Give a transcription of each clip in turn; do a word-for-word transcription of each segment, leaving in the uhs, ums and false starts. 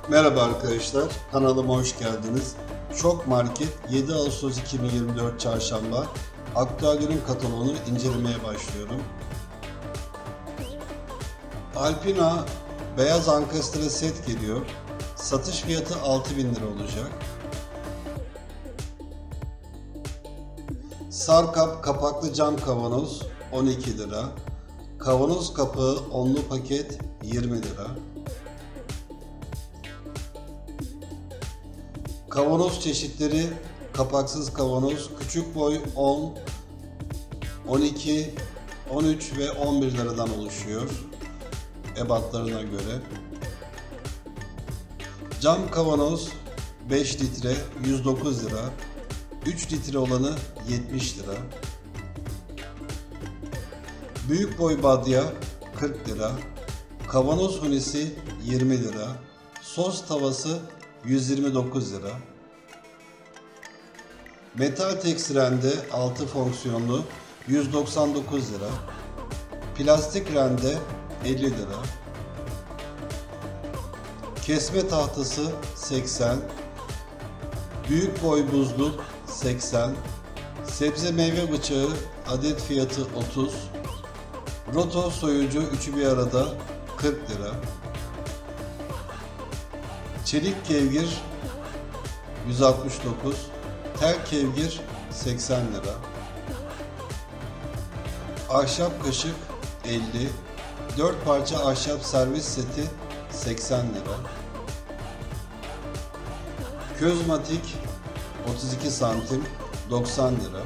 Merhaba arkadaşlar, kanalıma hoş geldiniz. Şok Market yedi Ağustos iki bin yirmi dört Çarşamba aktüel ürün kataloğunu incelemeye başlıyorum. Alpina beyaz ankastre set geliyor. Satış fiyatı altı bin lira olacak. Sarkap kapaklı cam kavanoz on iki lira. Kavanoz kapağı onlu paket yirmi lira. Kavanoz çeşitleri kapaksız kavanoz küçük boy on, on iki, on üç ve on bir liradan oluşuyor ebatlarına göre. Cam kavanoz beş litre yüz dokuz lira, üç litre olanı yetmiş lira. Büyük boy badya kırk lira, kavanoz hunisi yirmi lira, sos tavası yüz yirmi dokuz lira. Metal Tex rende altı fonksiyonlu yüz doksan dokuz lira. Plastik rende elli lira. Kesme tahtası seksen. Büyük boy buzluk seksen. Sebze meyve bıçağı adet fiyatı otuz. Roto soyucu üçü bir arada kırk lira. Çelik kevgir yüz altmış dokuz, tel kevgir seksen lira. Ahşap kaşık elli, dört parça ahşap servis seti seksen lira. Közmatik otuz iki santim doksan lira.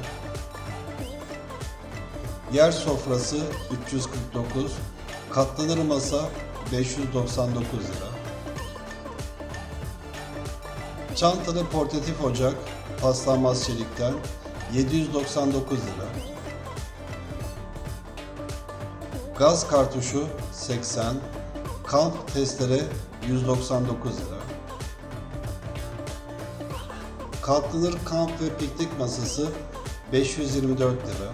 Yer sofrası üç yüz kırk dokuz, katlanır masa beş yüz doksan dokuz lira. Çantalı portatif ocak paslanmaz çelikten yedi yüz doksan dokuz lira. Gaz kartuşu seksen, kamp testere yüz doksan dokuz lira. Katlanır kamp ve piknik masası beş yüz yirmi dört lira.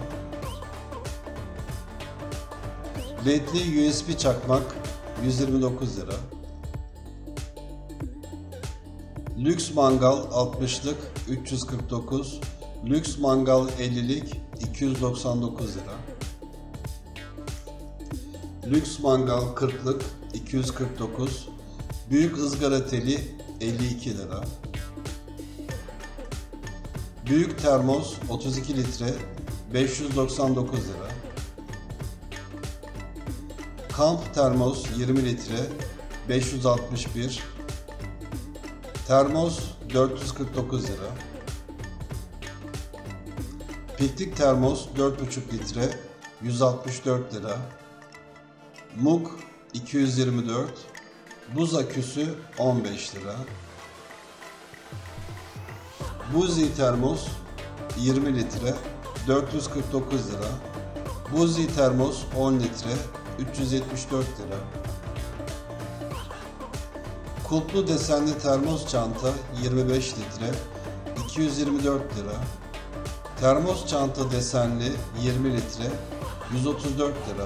Ledli U S B çakmak yüz yirmi dokuz lira. Lüks mangal altmışlık üç yüz kırk dokuz, lüks mangal ellilik iki yüz doksan dokuz lira. Lüks mangal kırklık iki yüz kırk dokuz, büyük ızgara teli elli iki lira. Büyük termos otuz iki litre beş yüz doksan dokuz lira. Kamp termos yirmi litre beş yüz altmış bir. Termos dört yüz kırk dokuz lira. Piknik termos dört buçuk litre yüz altmış dört lira. Mug iki yüz yirmi dört. Buz aküsü on beş lira. Buzi termos yirmi litre dört yüz kırk dokuz lira. Buzi termos on litre üç yüz yetmiş dört lira. Kulplu desenli termos çanta yirmi beş litre iki yüz yirmi dört lira. Termos çanta desenli yirmi litre yüz otuz dört lira.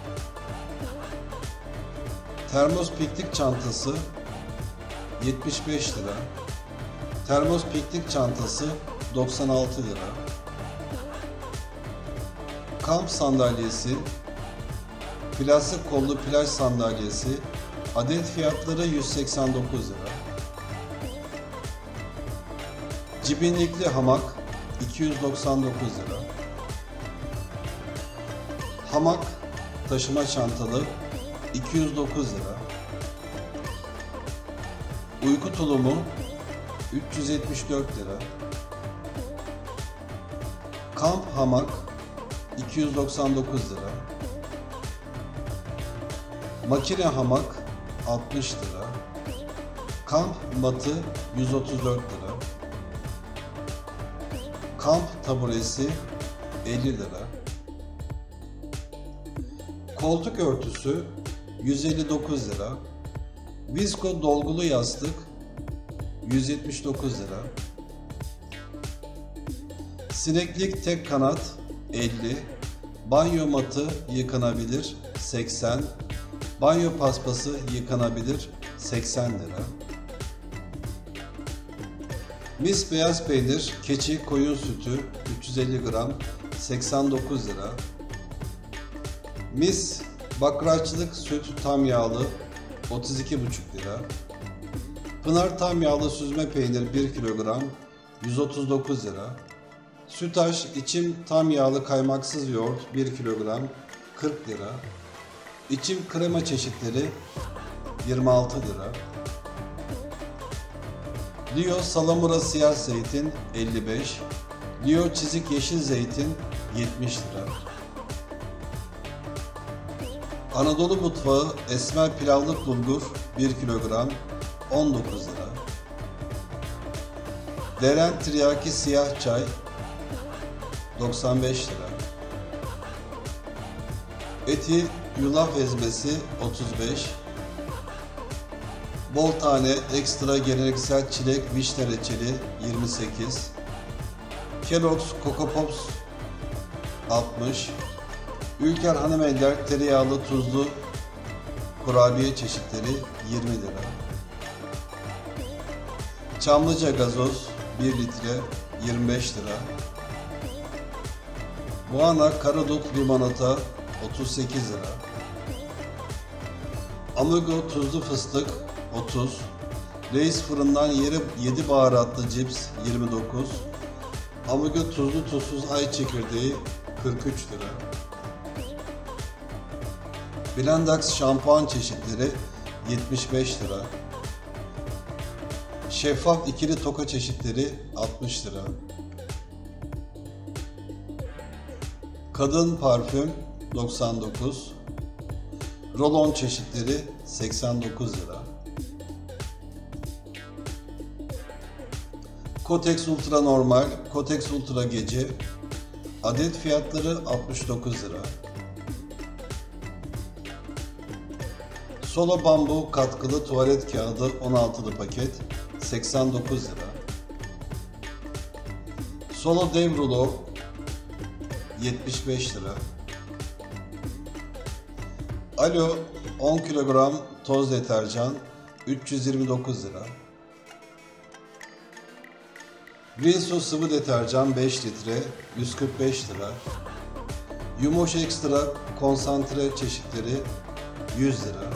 Termos piknik çantası yetmiş beş lira. Termos piknik çantası doksan altı lira. Kamp sandalyesi, plastik kollu plaj sandalyesi adet fiyatları yüz seksen dokuz lira. Cibinlikli hamak iki yüz doksan dokuz lira. Hamak taşıma çantalı iki yüz dokuz lira. Uyku tulumu üç yüz yetmiş dört lira. Kamp hamak iki yüz doksan dokuz lira. Makine hamak altmış lira. Kamp matı yüz otuz dört lira. Kamp taburesi elli lira. Koltuk örtüsü yüz elli dokuz lira. Visko dolgulu yastık yüz yetmiş dokuz lira. Sineklik tek kanat elli. Banyo matı yıkanabilir seksen. Banyo paspası yıkanabilir seksen lira. Mis beyaz peynir, keçi, koyun sütü üç yüz elli gram seksen dokuz lira. Mis bakraçlık süt tam yağlı otuz iki buçuk lira. Pınar tam yağlı süzme peynir bir kilogram yüz otuz dokuz lira. Sütaş içim tam yağlı kaymaksız yoğurt bir kilogram kırk lira. İçim krema çeşitleri yirmi altı lira. Lio salamura siyah zeytin elli beş. Lio çizik yeşil zeytin yetmiş lira. Anadolu mutfağı esmer pilavlık bulgur bir kilogram on dokuz lira. Deren tiryaki siyah çay doksan beş lira. Eti yulaf ezmesi otuz beş. Bol tane ekstra geleneksel çilek vişne reçeli yirmi sekiz. Kellogg's Coco Pops altmış. Ülker Hanımefendiler tereyağlı tuzlu kurabiye çeşitleri yirmi lira. Çamlıca gazoz bir litre yirmi beş lira. Buana karadut limonata otuz sekiz lira. Amigo tuzlu fıstık otuz. Reis fırından yedi baharatlı cips yirmi dokuz. Amigo tuzlu tuzsuz ay çekirdeği kırk üç lira. Blendax şampuan çeşitleri yetmiş beş lira. Şeffaf ikili toka çeşitleri altmış lira. Kadın parfüm doksan dokuz. Rolon çeşitleri seksen dokuz lira. Kotex Ultra normal, Kotex Ultra gece adet fiyatları altmış dokuz lira. Solo bambu katkılı tuvalet kağıdı on altılı paket seksen dokuz lira. Solo dev rulo yetmiş beş lira. Alo on kilogram toz deterjan üç yüz yirmi dokuz lira. Rinso sıvı deterjan beş litre yüz kırk beş lira. Yumoş ekstra konsantre çeşitleri yüz lira.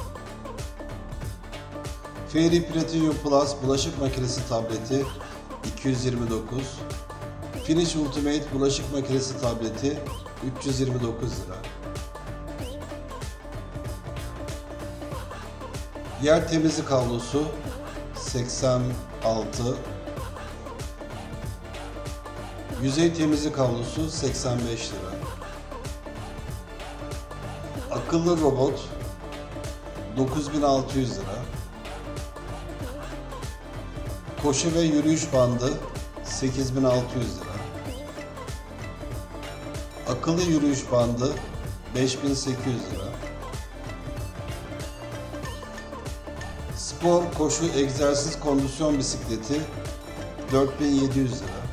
Fairy Platinum Plus bulaşık makinesi tableti iki yüz yirmi dokuz. Finish Ultimate bulaşık makinesi tableti üç yüz yirmi dokuz lira. Yer temizlik havlusu seksen altı. Yüzey temizlik havlusu seksen beş lira. Akıllı robot dokuz bin altı yüz lira. Koşu ve yürüyüş bandı sekiz bin altı yüz lira. Akıllı yürüyüş bandı beş bin sekiz yüz lira. Spor, koşu, egzersiz, kondisyon bisikleti dört bin yedi yüz lira.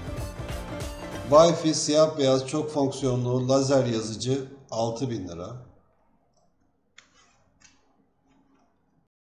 Wi-Fi siyah beyaz çok fonksiyonlu lazer yazıcı altı bin lira.